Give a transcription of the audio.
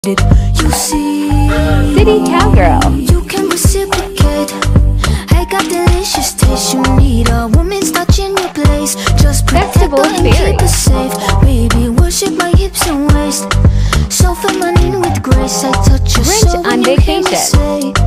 You see, City Cowgirl. you can reciprocate. I got delicious taste. You need a woman's touch in your place. Just protect Festival her and Fairy. keep her safe. Baby, worship my hips and waist. So feminine with grace. I touch your Grinch soul when on you hear me vacation. say